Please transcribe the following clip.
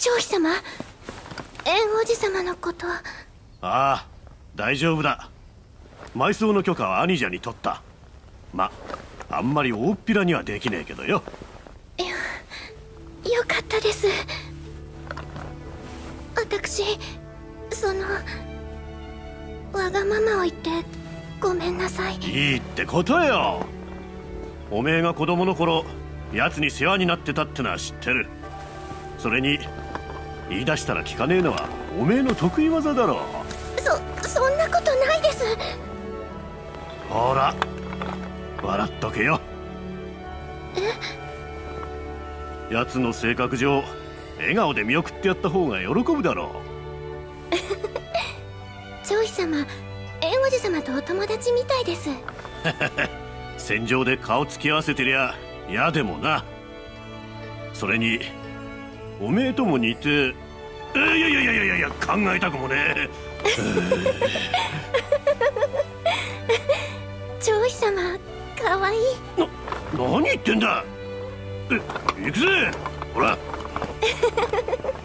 長妃様、円王子様のこと。 ああ、大丈夫だ。埋葬の許可は兄者に取った。あんまり大っぴらにはできねえけどよ。 いや、よかったです。私、わがままを言ってごめんなさい。 いいってことよ。おめえが子供の頃奴に世話になってたってのは知ってる。それに言い出したら聞かねえのはおめえの得意技だろ。 そんなことないです。 ほら笑っとけよ。奴の性格上笑顔で見送ってやった方が喜ぶだろう。 長妃様、円王子様とお友達みたいです。 戦場で顔つき合わせてりゃ嫌でもな。それにおめえとも似て、いや考えたくもねえ。 長妃様、かわいい。 何言ってんだ。行くぜほら。